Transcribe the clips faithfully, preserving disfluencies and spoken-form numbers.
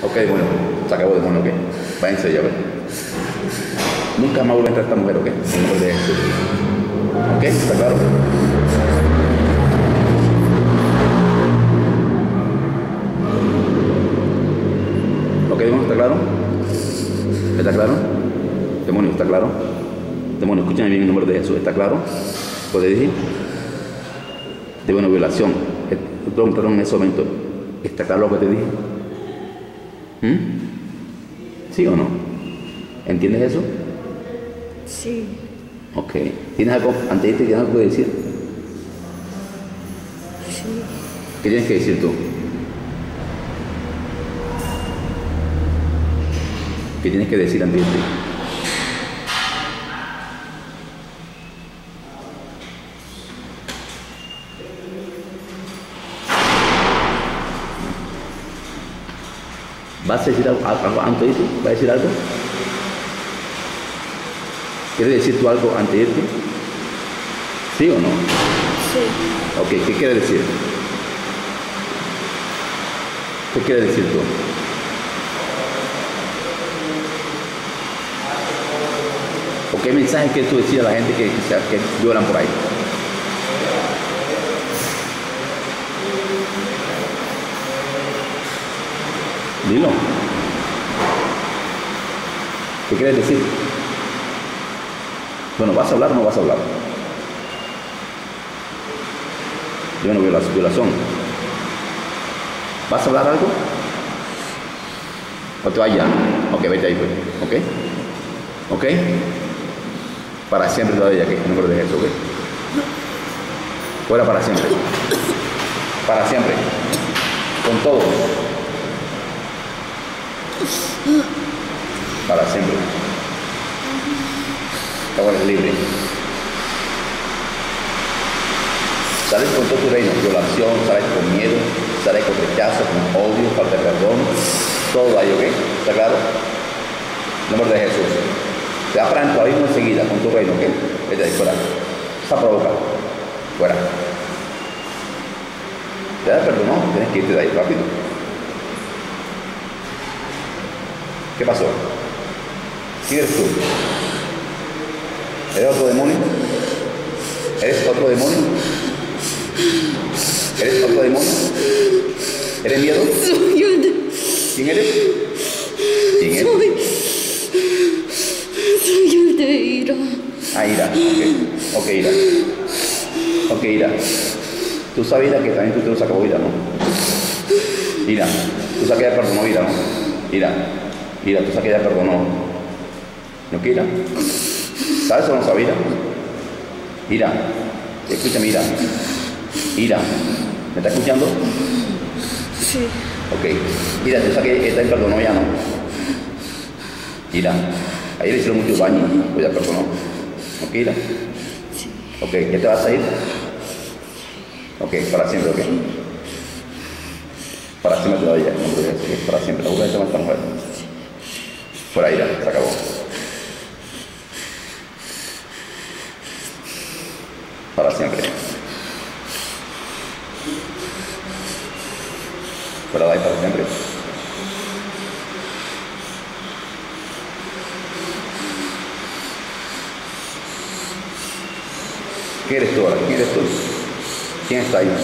Ok, bueno, se acabó demonio, ok. Váyanse ya, ok. Nunca más vuelve a entrar esta mujer, ok. En nombre de Jesús. Ok, ¿está claro? Ok, demonio, ¿está claro? ¿Está claro? Demonio, ¿está claro? Demonio, escúchame bien el nombre de Jesús, ¿está claro? ¿Puede decir? Demonio, violación. Preguntaron en ese momento, ¿está claro lo que te dije? ¿Mm? ¿Sí o no? ¿Entiendes eso? Sí. Ok. ¿Tienes algo, antes de irte, tienes algo que decir? Sí. ¿Qué tienes que decir tú? ¿Qué tienes que decir antes de irte? ¿Vas a decir algo, algo antes de irte? ¿Vas a decir algo? ¿Quieres decir tú algo antes de irte? ¿Sí o no? Sí. Ok, ¿qué quieres decir? ¿Qué quieres decir tú? ¿O qué mensaje quieres tú decir a la gente que, que, se, que lloran por ahí? Dilo. ¿Qué quieres decir? Bueno, ¿vas a hablar o no vas a hablar? Bueno, violación. ¿Vas a hablar algo? ¿O te vayas? Ok, vete ahí, pues. ¿Ok? ¿Ok? Para siempre todavía, que en nombre de Jesús, ¿ok? Fuera para siempre. Para siempre. Con todo. Para siempre. Ahora es libre. Sales con todo tu reino, violación, sales con miedo, sales con rechazo, con odio, falta de perdón, todo ahí, ¿ok? ¿Está claro? En nombre de Jesús. Te da para en tu abismo enseguida con tu reino, ¿ok? Vete ahí, fuera. Está provocado. Fuera. Te da perdón, no, tienes que irte de ahí rápido. ¿Qué pasó? ¿Quién eres tú? ¿Eres otro demonio? ¿Eres otro demonio? ¿Eres otro demonio? ¿Eres miedo? Soy una... ¿Quién eres? ¿Quién eres? Soy... Soy el de ira. Ah, ira. Ok, ok, ira. Ok, ira. Tú sabes, ira, que también tú te lo sacó ira, ¿no? Ira. Tú sabes que ya perdonó ira, ¿no? Ira. Ira, tú sabes que ya perdonó. ¿No que ira? ¿Sabes o no sabes ira? Ira. Escúchame, ira. Ira. ¿Me está escuchando? Sí. Ok. Mira, tú sabes que esta perdonó ya, ¿no? Ira. Ahí le hicieron mucho daño, pues ya perdonó. ¿Ok, Ira? Sí. Ok, ¿ya te vas a ir? Ok, para siempre, ok. Para siempre todavía, no creo que es para siempre. La mujer se esta mujer. Fuera, Ira, se acabó. Para siempre. Fuera de ahí para siempre. ¿Qué eres tú ahora? ¿Quién eres tú? ¿Quién está ahí?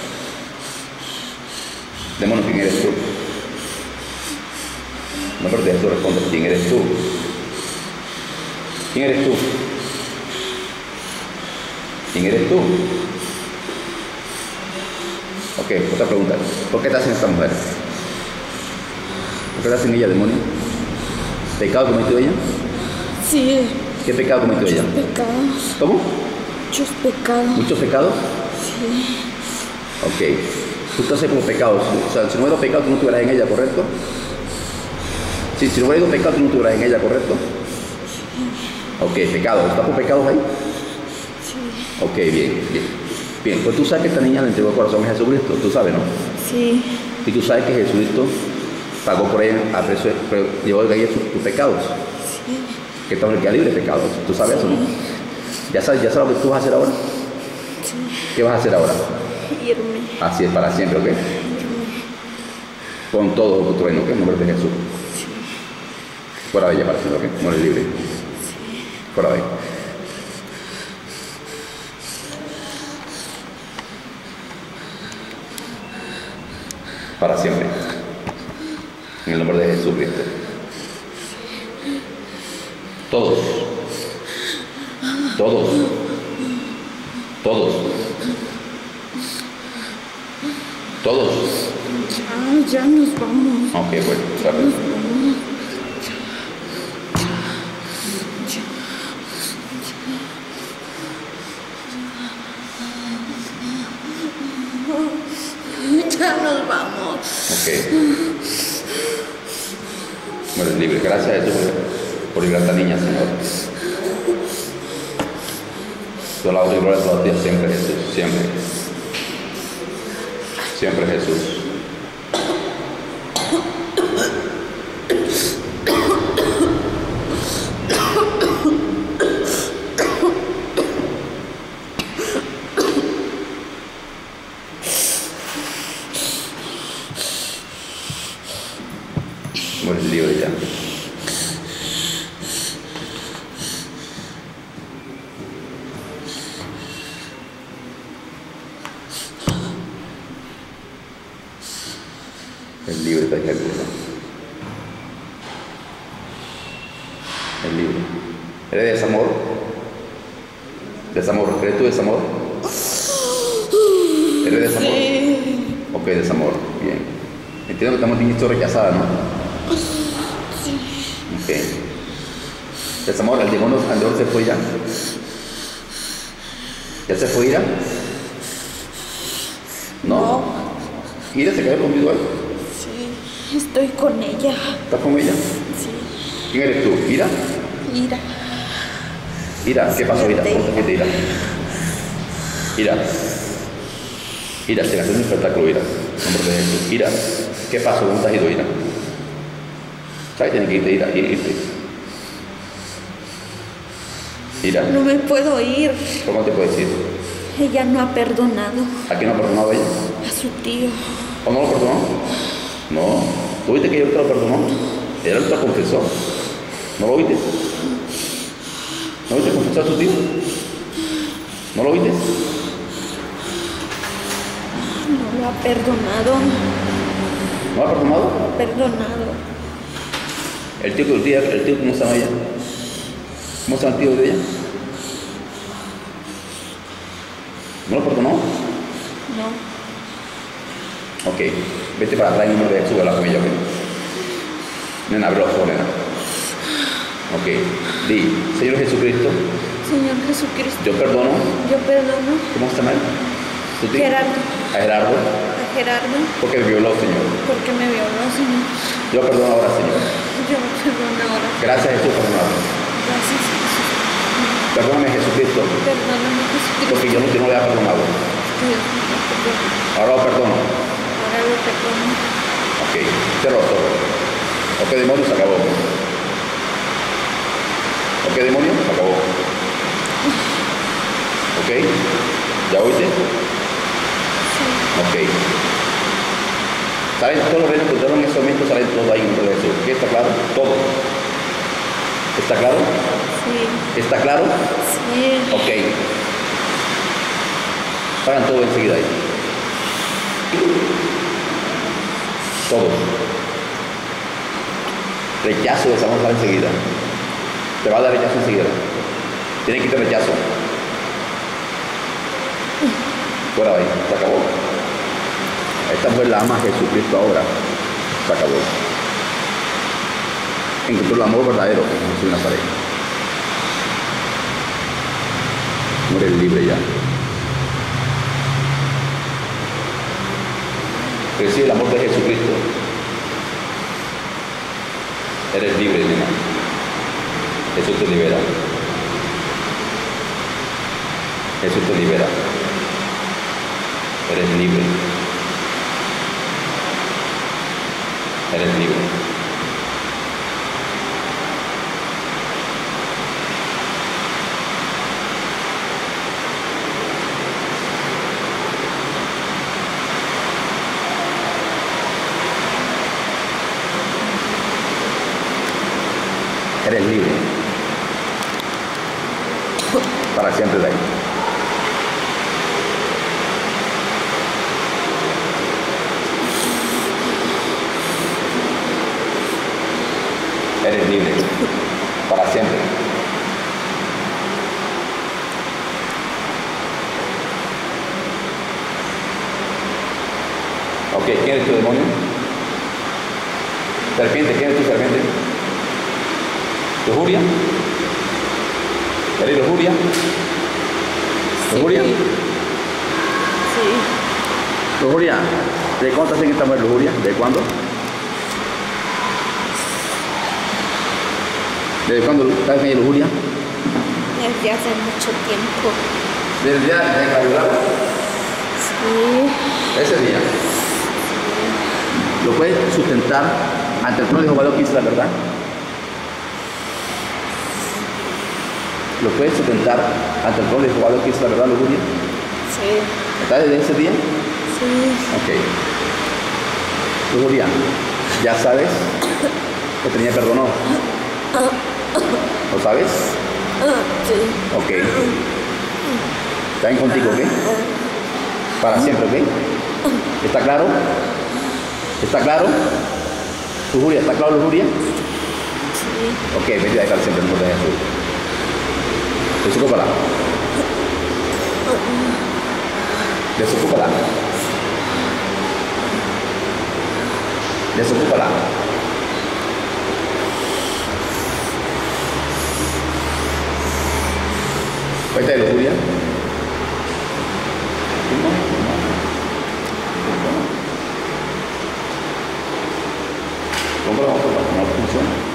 Demonio, ¿quién eres tú? No, pero de eso responde, ¿quién eres tú? ¿Quién eres tú? ¿Quién eres tú? Ok, otra pregunta. ¿Por qué estás en esta mujer? ¿Por qué estás en ella, demonio? ¿Pecado cometió ella? Sí. ¿Qué pecado cometió ella? Muchos pecados. ¿Cómo? Muchos pecados. ¿Muchos pecados? Sí. Ok. Tú estás por pecados. O sea, si no hubiera pecado, tú no estuvieras en ella, ¿correcto? Sí, si no hubiera pecado, tú no estuvieras en ella, ¿correcto? Sí. Ok, pecado. ¿Estás por pecados ahí? Sí. Ok, bien, bien. Bien, pues tú sabes que esta niña le entregó el corazón a Jesucristo, tú sabes, ¿no? Sí. Y tú sabes que Jesucristo pagó por ella a precio, llevó de ella tus, tus pecados. Sí. Que estamos queda libre de pecados. ¿Tú sabes eso, no? ¿Ya sabes, ya sabes lo que tú vas a hacer ahora? Sí. ¿Qué vas a hacer ahora? Irme. Así es, para siempre, ¿ok? Irme. Con todo tu trueno, ¿ok? En nombre de Jesús. Sí. Fuera de ella para siempre, ¿ok? Muere libre. Sí. Fuera de ahí. Para siempre. En el nombre de Jesucristo. Todos. Todos. Todos. Todos. Ya, ya nos vamos. Ok, bueno, Ya rápido. nos vamos. Ya nos vamos. Ok. Bueno, libre. Gracias a Jesús por liberar a esta niña, Señor. Yo la doy gloria todos los días, siempre Jesús, siempre. Siempre Jesús. Bueno, libre ya. Es libre, está libre. Es libre. ¿Eres de desamor? ¿Desamor? ¿Eres tú desamor? ¿Eres de desamor? Sí. Ok, desamor. Bien. Entiendo que estamos siendo rechazada, ¿no? Sí. Ok. Desamor, el demonio andor se fue ya. ¿Ya se fue Ira? No. ¿Ira se quedó conmigo ahí? Sí. Estoy con ella. ¿Estás con ella? Sí. ¿Quién eres tú? ¿Ira? Ira. Ira, ¿qué pasó, Ira? Fíjate. ¿Cómo te Ira? Ira. Ira, se hace un espectáculo, Ira. En nombre de Jesús. Ira, ¿qué pasó? ¿Cómo te has ido, Ira? ¿Sabes? Tienes que irte, Ira, ir- irte. Ira, No me puedo ir. ¿cómo te puedes ir? Ella no ha perdonado ¿A quién no ha perdonado ella? a su tío. ¿O no lo perdonó? No. ¿Tú viste que él te lo perdonó? Él te lo confesó. ¿No lo viste? ¿No viste confesar a su tío? ¿No lo viste? No lo ha perdonado. ¿No lo ha perdonado? No ha perdonado. El tío que el tío, el tío, ¿cómo se llama ella? ¿Cómo se llama el tío de ella? ¿No lo perdonó? No. Ok, vete para atrás y no me sube la comilla, ok. Nena, abre los ojos, nena. Ok, di, Señor Jesucristo, Señor Jesucristo, yo perdono. yo perdono ¿Cómo se llama él? ¿Tu tío? Gerardo. A Gerardo, a Gerardo porque me violó, Señor. porque me violó, Señor. Yo perdono ahora, Señor. Yo perdono ahora. Gracias, Jesús, por perdonarme. Gracias, Jesús. Perdóname, Jesucristo, Perdóname, Jesucristo. porque yo no te no le había perdonado. Que Dios me lo perdone. Ahora lo perdono. Ahora lo perdono. Ok, cierra los ojos. Ok, demonio, se acabó. Ok, demonio, se acabó. Ok, ¿ya oíste? Sí. Ok. Salen todos los reinos que entraron en ese momento, salen todos ahí en nombre de Jesús. ¿Qué está claro? Todo. ¿Está claro? Sí. ¿Está claro? Sí. Ok. Hagan todo enseguida ahí. Todo. Rechazo de desamor sale enseguida. Te va a dar rechazo enseguida. Tiene que quitar rechazo. Fuera de ahí. Se acabó. Esta mujer la ama a Jesucristo ahora. Se acabó. Encontró el amor verdadero en Jesús de Nazaret. Muere libre ya. Recibe el amor de Jesucristo. Eres libre, nena. Jesús te libera. Jesús te libera. Eres libre. Eres libre. Eres libre. Para siempre de ahí. Eres libre. Para siempre. Ok, ¿quién es tu demonio? Serpiente, ¿quién es tu serpiente? ¿Lujuria? ¿Eres lujuria? ¿Lujuria? Sí. ¿Lujuria? ¿De cuánto hace que estamos en lujuria? ¿De cuándo? ¿Desde cuándo estás en lujuria? Desde hace mucho tiempo. ¿Desde el día de Caridad? Sí. Ese día. ¿Lo puedes sustentar ante el trono de Jehová, lo que dice la verdad? ¿Lo puedes sustentar ante el trono de Jehová, lo que dice la verdad, lujuria? Sí. ¿Estás desde ese día? Sí. Ok. Lujuria, ¿ya sabes que tenía perdonado? ¿Lo sabes? Sí. Ok. ¿Está bien contigo, ok? Para siempre, ok? ¿Está claro? ¿Está claro? ¿Lujuria? ¿Está claro, lujuria? Sí. Ok, vete a dejar siempre en nombre de Jesús. Desocúpala. Desocúpala. Desocúpala. ¿Vete de lujuria? ¿Cómo lo vamos a probar? No funciona.